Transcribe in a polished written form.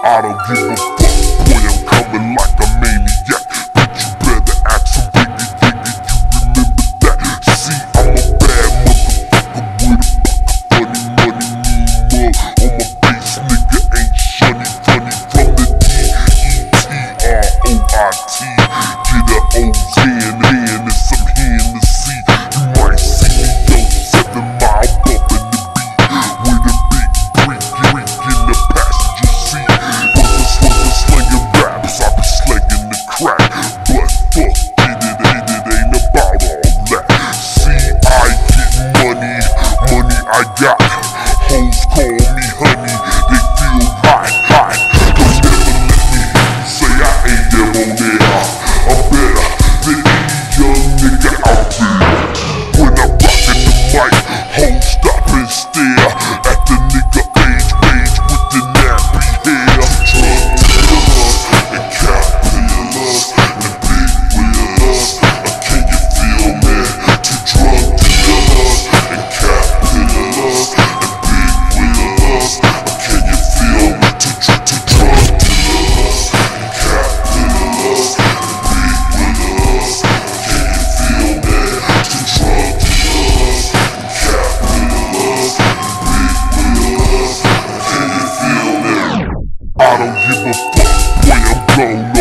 I don't give a fuck, boy, I'm coming like a maniac. But you better act some biggie, you remember that. See, I'm a bad motherfucker with a funny money mean mug on my face, nigga ain't shunny, funny from the D-E-T-R-O-I-T. Get a O's in and some Hennessy. You might see me on 7 Mile bumping the beat with a big freak in the passenger seat. Was a slinging raps, I be slinging the crack, but fuck it ain't about all that. See, I get money I got. Hoes call me honey, they feel hot. Don't never let me hear you say I ain't them on there. I'm better than any young nigga out there. When I'm rockin' the mic, hoes stop and stare at the nigga age with the nappy hair. Drug dealers and capitalists and big wheelers. Can you feel me? To drug dealers and capitalists and big wheelers. Can you feel me? To drug dealers and capitalists and big wheelers. Can you feel me? To drug dealers and capitalists and big wheelers. Can you feel me? I don't give a fuck, boy, I'm grown